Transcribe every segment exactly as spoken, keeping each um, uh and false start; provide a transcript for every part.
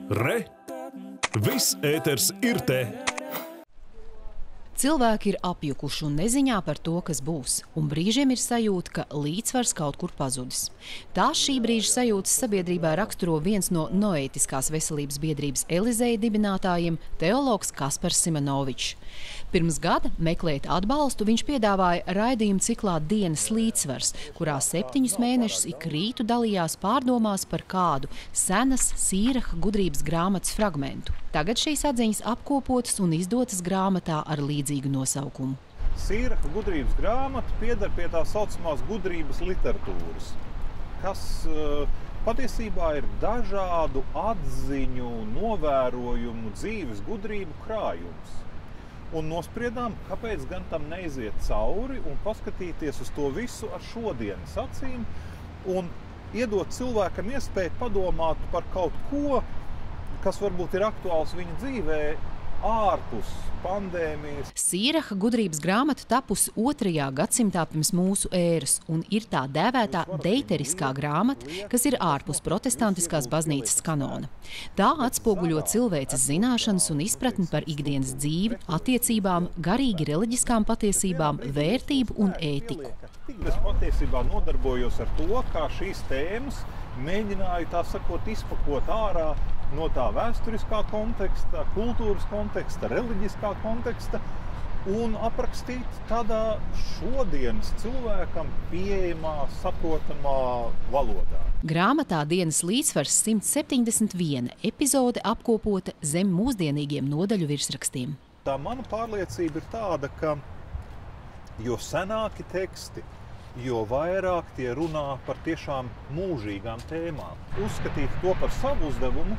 Re! Viss ēters ir te! Cilvēki ir apjukuši un neziņā par to, kas būs, un brīžiem ir sajūta, ka līdzsvars kaut kur pazudis. Tās šī brīža sajūtas sabiedrībā raksturo viens no Noētiskās veselības biedrības Elizeja dibinātājiem – teologs Kaspars Simonovičs. Pirms gada, meklēt atbalstu, viņš piedāvāja raidījumu ciklā Dienas līdzsvars, kurā septiņus mēnešus ik rītu dalījās pārdomās par kādu senas Sīraha gudrības grāmatas fragmentu. Tagad šīs atziņas apkopotas un izdotas grāmatā ar līdzīgu nosaukumu. Sīraha gudrības grāmata pieder pie tā saucamās gudrības literatūras, kas uh, patiesībā ir dažādu atziņu, novērojumu, dzīves gudrību krājums. Un nospriedām, kāpēc gan tam neiziet cauri un paskatīties uz to visu ar šodienas acīm un iedot cilvēkam iespēju padomāt par kaut ko, kas varbūt ir aktuāls viņa dzīvē ārpus pandēmijas. Sīraha gudrības grāmata tapusi otrajā gadsimtā pirms mūsu ēras un ir tā dēvētā deiteriskā grāmata, kas ir ārpus protestantiskās baznīcas kanona. Tā atspoguļo cilvēces zināšanas un izpratni par ikdienas dzīvi, attiecībām, garīgi reliģiskām patiesībām, vērtību un ētiku. Es patiesībā nodarbojos ar to, kā šīs tēmas mēģināju, tā sakot, izpakot ārā no tā vēsturiskā konteksta, kultūras konteksta, reliģiskā konteksta un aprakstīt tādā šodienas cilvēkam pieejamā, saprotamā valodā. Grāmatā Dienas līdzsvars simts septiņdesmit viena epizode apkopota zem mūsdienīgiem nodaļu virsrakstiem. Tā mana pārliecība ir tāda, ka jo senāki teksti, jo vairāk tie runā par tiešām mūžīgām tēmām. Uzskatīt to par savu uzdevumu,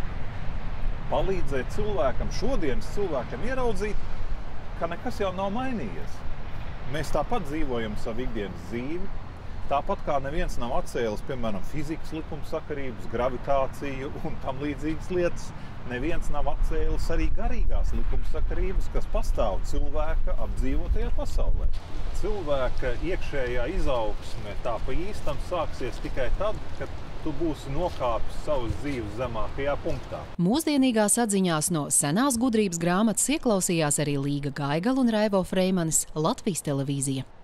palīdzēt cilvēkam, šodienas cilvēkam ieraudzīt, ka nekas jau nav mainījies. Mēs tāpat dzīvojam savu ikdienas dzīvi, tāpat kā neviens nav atcēlis, piemēram, fizikas likumsakarības, gravitāciju un tam līdzīgas lietas. Neviens nav atcēlis arī garīgās likumsakarības, kas pastāv cilvēka apdzīvotajā pasaulē. Cilvēka iekšējā izaugsme tā pa īstam sāksies tikai tad, kad tu būsi nokāpis savas dzīves zemākajā punktā. Mūsdienīgās atziņās no senās gudrības grāmatas ieklausījās arī Līga Gaigala un Raivo Freimanis, Latvijas televīzija.